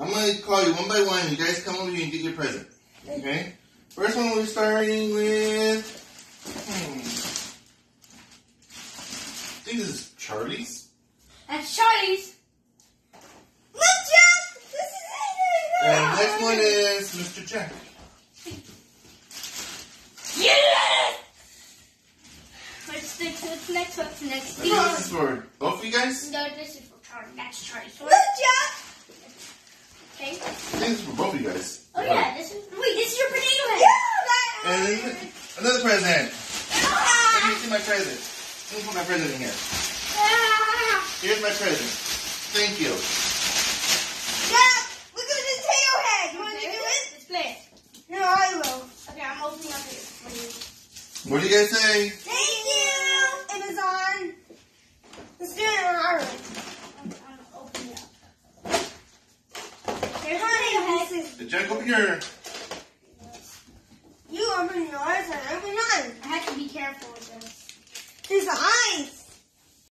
I'm going to call you one by one. You guys come over here and get your present. Okay? First one we're starting with... I think this is Charlie's. That's Charlie's. Look, Jack! This is it! And the next one is Mr. Jack. Yeah! What's next? What's next? I think this is for both of you guys. No, this is for Charlie. That's Charlie's. Look, Jack! Okay. I think this is for both of you guys. Oh yeah, this is. Wait, this is your potato head. Yeah! And then another present. Let me see my present. Let me put my present in here. Here's my present. Thank you. Jack, look at the potato head. You want to do it? Let's play it. No, I will. Okay, I'm opening up here. What do you guys say? Thank you, Amazon. Let's do it on our way. I'm opening up. Here's Honey, the this is... Jack, open your... You open yours and I open mine. I have to be careful with this. There's ice.